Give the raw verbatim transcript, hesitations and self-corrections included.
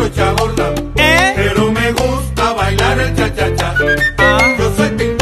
morocha gorda, ¿Eh? pero me gusta bailar el cha-cha-cha. Ah. Yo soy